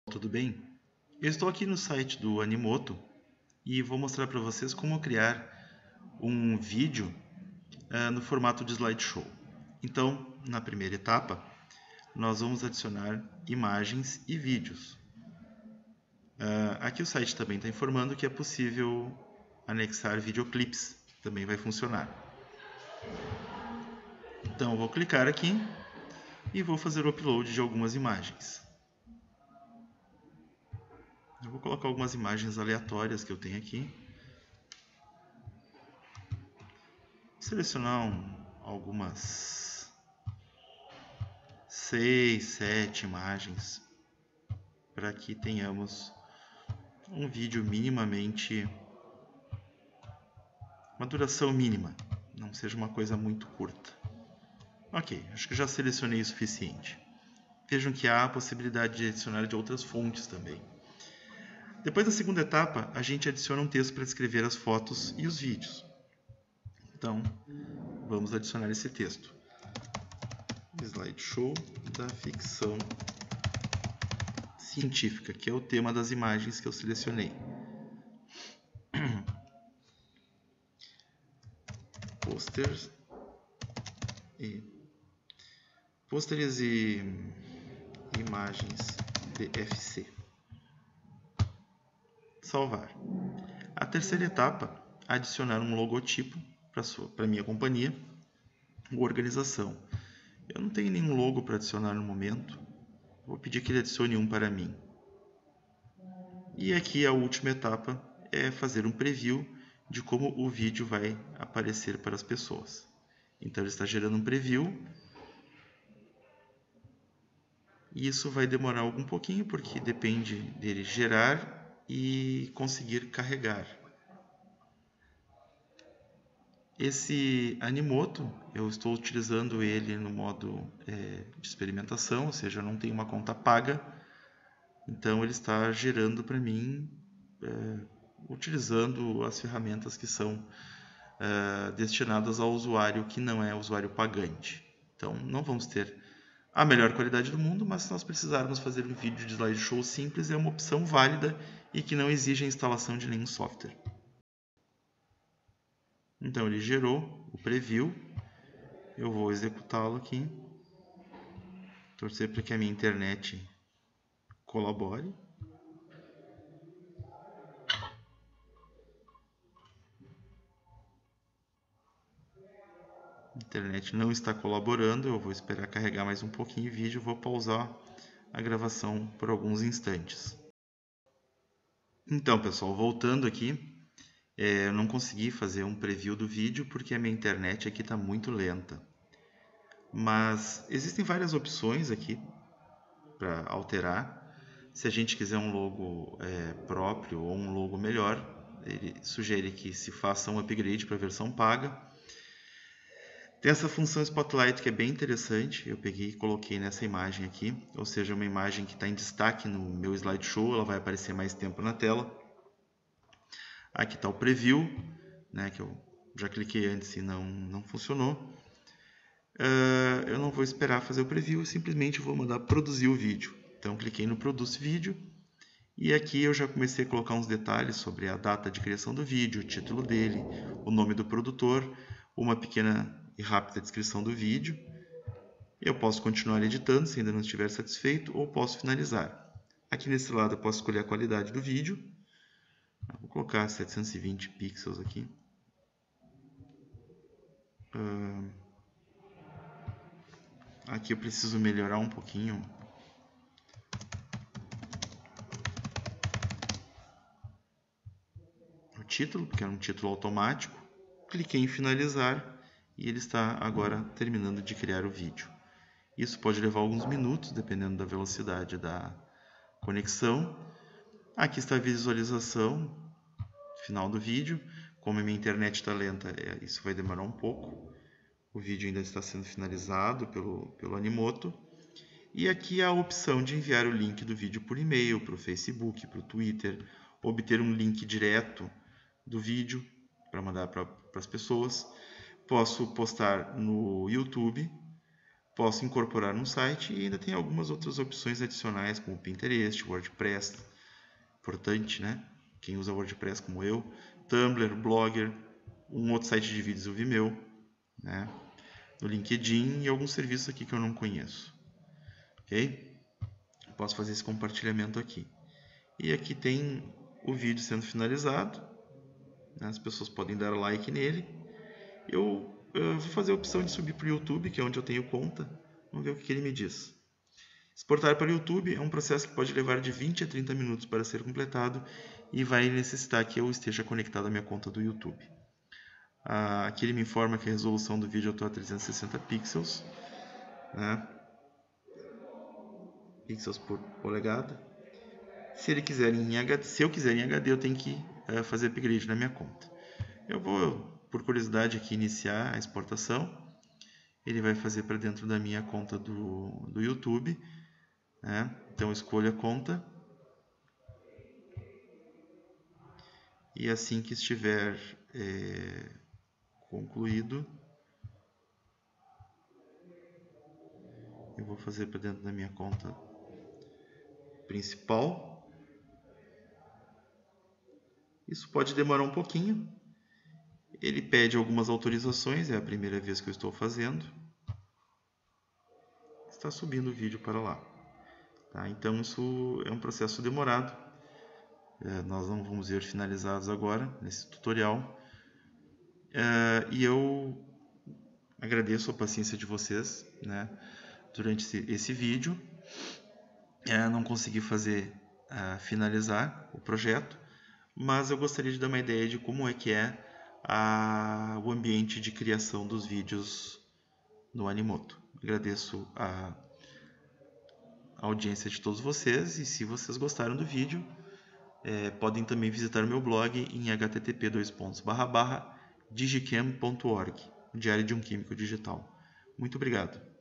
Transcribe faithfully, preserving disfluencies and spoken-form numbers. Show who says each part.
Speaker 1: Tudo bem? Eu estou aqui no site do Animoto e vou mostrar para vocês como criar um vídeo uh, no formato de slideshow. Então, na primeira etapa, nós vamos adicionar imagens e vídeos. Uh, aqui o site também está informando que é possível anexar videoclips, também vai funcionar. Então, eu vou clicar aqui e vou fazer o upload de algumas imagens. Eu vou colocar algumas imagens aleatórias que eu tenho aqui. Vou selecionar um, algumas seis, sete imagens para que tenhamos um vídeo minimamente, uma duração mínima, não seja uma coisa muito curta. Ok, acho que já selecionei o suficiente. Vejam que há a possibilidade de adicionar de outras fontes também. Depois da segunda etapa, a gente adiciona um texto para descrever as fotos e os vídeos. Então, vamos adicionar esse texto. Slideshow da ficção científica, que é o tema das imagens que eu selecionei. Posters e pôsteres e imagens D F C. Salvar. A terceira etapa, adicionar um logotipo para a minha companhia ou organização. Eu não tenho nenhum logo para adicionar no momento. Vou pedir que ele adicione um para mim. E aqui a última etapa é fazer um preview de como o vídeo vai aparecer para as pessoas. Então ele está gerando um preview. E isso vai demorar algum pouquinho, porque depende dele gerar e conseguir carregar. Esse Animoto, eu estou utilizando ele no modo é, de experimentação, ou seja, eu não tenho uma conta paga. Então ele está gerando para mim, é, utilizando as ferramentas que são é, destinadas ao usuário que não é usuário pagante. Então não vamos ter a melhor qualidade do mundo, mas se nós precisarmos fazer um vídeo de slideshow simples, é uma opção válida e que não exige a instalação de nenhum software. Então ele gerou o preview, eu vou executá-lo aqui, torcer para que a minha internet colabore. A internet não está colaborando, eu vou esperar carregar mais um pouquinho o vídeo, vou pausar a gravação por alguns instantes. Então pessoal, voltando aqui, é, eu não consegui fazer um preview do vídeo porque a minha internet aqui está muito lenta. Mas existem várias opções aqui para alterar. Se a gente quiser um logo é, próprio ou um logo melhor, ele sugere que se faça um upgrade para a versão paga. Tem essa função Spotlight que é bem interessante, eu peguei e coloquei nessa imagem aqui, ou seja, uma imagem que está em destaque no meu slideshow, ela vai aparecer mais tempo na tela. Aqui está o preview, né, que eu já cliquei antes e não, não funcionou. Uh, eu não vou esperar fazer o preview, eu simplesmente vou mandar produzir o vídeo. Então cliquei no Produce Vídeo e aqui eu já comecei a colocar uns detalhes sobre a data de criação do vídeo, o título dele, o nome do produtor, uma pequena e rápida descrição do vídeo. Eu posso continuar editando se ainda não estiver satisfeito ou posso finalizar. Aqui nesse lado eu posso escolher a qualidade do vídeo. Vou colocar setecentos e vinte pixels aqui. Uh, aqui eu preciso melhorar um pouquinho o título, porque é um título automático. Cliquei em finalizar e ele está agora terminando de criar o vídeo. Isso pode levar alguns minutos, dependendo da velocidade da conexão. Aqui está a visualização final do vídeo. Como a minha internet está lenta, isso vai demorar um pouco. O vídeo ainda está sendo finalizado pelo, pelo Animoto. E aqui a opção de enviar o link do vídeo por e-mail, para o Facebook, para o Twitter, obter um link direto do vídeo para mandar para as pessoas. Posso postar no YouTube. posso incorporar no site e ainda tem algumas outras opções adicionais, como Pinterest, WordPress, importante, né? Quem usa WordPress como eu, Tumblr, Blogger, um outro site de vídeos, o Vimeo, né? No LinkedIn e alguns serviços aqui que eu não conheço, ok? Posso fazer esse compartilhamento aqui. E aqui tem o vídeo sendo finalizado, né? As pessoas podem dar like nele. Eu, eu vou fazer a opção de subir para o YouTube, que é onde eu tenho conta. Vamos ver o que ele me diz. Exportar para o YouTube é um processo que pode levar de vinte a trinta minutos para ser completado e vai necessitar que eu esteja conectado à minha conta do YouTube. Aqui ele me informa que a resolução do vídeo está a trezentos e sessenta pixels, né? Pixels por polegada. Se ele quiser em H D, se eu quiser em H D, eu tenho que uh, fazer upgrade na minha conta. Eu vou, por curiosidade, aqui iniciar a exportação. Ele vai fazer para dentro da minha conta do, do YouTube, né? Então escolho a conta. E assim que estiver é, concluído, eu vou fazer para dentro da minha conta principal. Isso pode demorar um pouquinho. Ele pede algumas autorizações, é a primeira vez que eu estou fazendo. Está subindo o vídeo para lá. Tá? Então isso é um processo demorado. É, nós não vamos ver finalizados agora, nesse tutorial. É, e eu agradeço a paciência de vocês, né, durante esse, esse vídeo. É, não consegui fazer, uh, finalizar o projeto, mas eu gostaria de dar uma ideia de como é que é a, o ambiente de criação dos vídeos no Animoto. Agradeço a audiência de todos vocês e se vocês gostaram do vídeo, é, podem também visitar o meu blog em h t t p dois pontos barra barra digichem ponto org, Diário de um Químico Digital. Muito obrigado.